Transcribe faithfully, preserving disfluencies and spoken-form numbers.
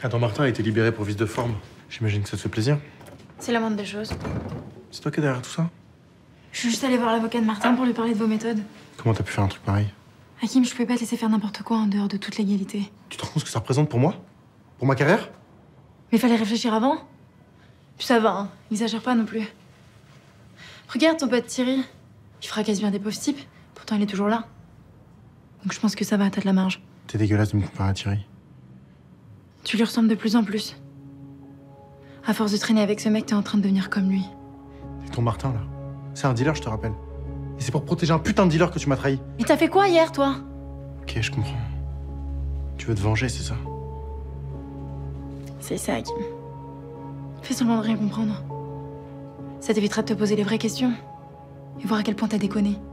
Attends, Martin a été libéré pour vice de forme. J'imagine que ça te fait plaisir. C'est la moindre des choses. C'est toi qui es derrière tout ça? Je suis juste allée voir l'avocat de Martin pour lui parler de vos méthodes. Comment t'as pu faire un truc pareil? Hakim, je pouvais pas te laisser faire n'importe quoi en dehors de toute légalité. Tu te rends compte ce que ça représente pour moi? Pour ma carrière? Mais fallait réfléchir avant. Puis ça va, hein. Exagère pas non plus. Regarde ton pote Thierry. Il fracasse bien des pauvres types. Pourtant, il est toujours là. Donc je pense que ça va, t'as de la marge. T'es dégueulasse de me comparer à Thierry. Tu lui ressembles de plus en plus. À force de traîner avec ce mec, t'es en train de devenir comme lui. Et ton Martin, là? C'est un dealer, je te rappelle. Et c'est pour protéger un putain de dealer que tu m'as trahi. Mais t'as fait quoi hier, toi? Ok, je comprends. Tu veux te venger, c'est ça? C'est ça, Hakim. Fais semblant de rien comprendre. Ça t'évitera de te poser les vraies questions. Et voir à quel point t'as déconné.